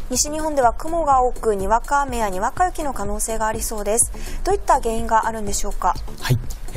西日本では雲が多く、にわか雨やにわか雪の可能性がありそうです。どういった原因があるんでしょうか。 はい、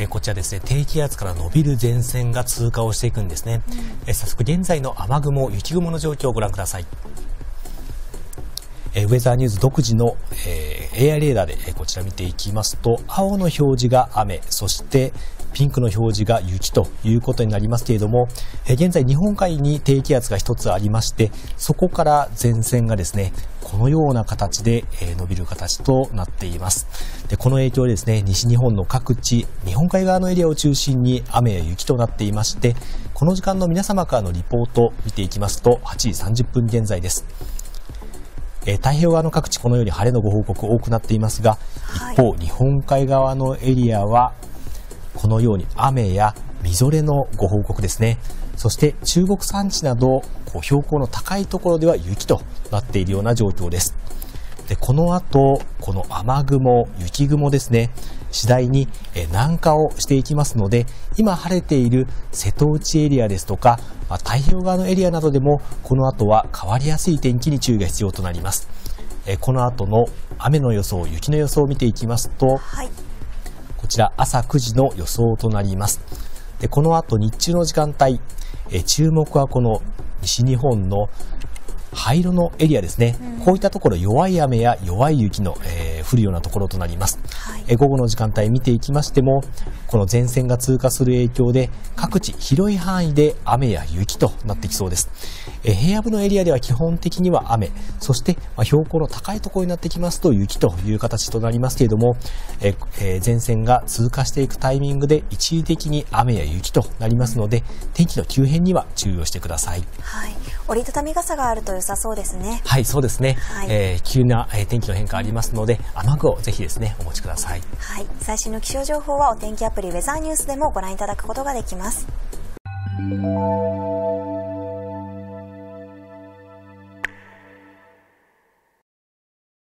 こちらですね、低気圧から伸びる前線が通過をしていくんですね。早速現在の雨雲、雪雲の状況をご覧ください。ウェザーニューズ独自の、AI レーダーで、こちら見ていきますと、青の表示が雨、そしてピンクの表示が雪ということになりますけれども、現在日本海に低気圧が一つありまして、そこから前線がですね、このような形で、伸びる形となっています。で、この影響でですね、西日本の各地、日本海側のエリアを中心に雨や雪となっていまして、この時間の皆様からのリポートを見ていきますと、8時30分現在です。太平洋側の各地、このように晴れのご報告多くなっていますが、一方、日本海側のエリアはこのように雨やみぞれのご報告ですね。そして中国山地など標高の高いところでは雪となっているような状況です。で、この後、この雨雲、雪雲ですね、次第に南下をしていきますので、今晴れている瀬戸内エリアですとか、太平洋側のエリアなどでもこの後は変わりやすい天気に注意が必要となります。この後の雨の予想、雪の予想を見ていきますと、こちら朝9時の予想となります。で、この後日中の時間帯、注目はこの西日本の灰色のエリアですね。こういったところ弱い雨や弱い雪の、降るようなところとなります。午後の時間帯見ていきましても、この前線が通過する影響で各地広い範囲で雨や雪となってきそうです。平野部のエリアでは基本的には雨、そして標高の高いところになってきますと雪という形となりますけれども、前線が通過していくタイミングで一時的に雨や雪となりますので、天気の急変には注意をしてください。 折りたたみ傘があると良さそうですね。 はい、そうですね。急な天気の変化ありますので、雨具をぜひですね、お持ちください。 最新の気象情報はお天気アプリウェザーニュースでもご覧いただくことができます。